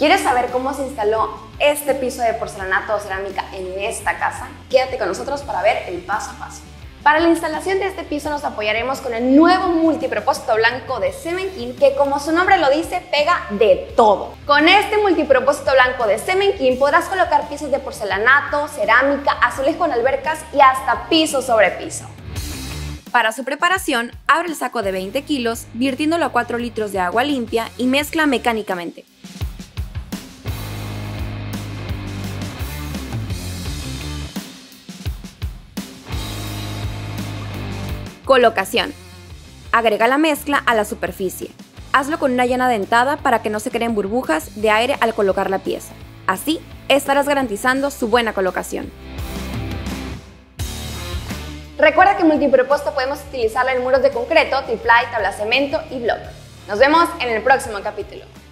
¿Quieres saber cómo se instaló este piso de porcelanato o cerámica en esta casa? Quédate con nosotros para ver el paso a paso. Para la instalación de este piso nos apoyaremos con el nuevo multipropósito blanco de Cemenking, que como su nombre lo dice, pega de todo. Con este multipropósito blanco de Cemenking podrás colocar pisos de porcelanato, cerámica, azulejo en albercas y hasta piso sobre piso. Para su preparación, abre el saco de 20 kilos, virtiéndolo a 4 litros de agua limpia y mezcla mecánicamente. Colocación. Agrega la mezcla a la superficie. Hazlo con una llana dentada para que no se creen burbujas de aire al colocar la pieza. Así, estarás garantizando su buena colocación. Recuerda que multipropósito podemos utilizarla en muros de concreto, triplay, tabla cemento y block. Nos vemos en el próximo capítulo.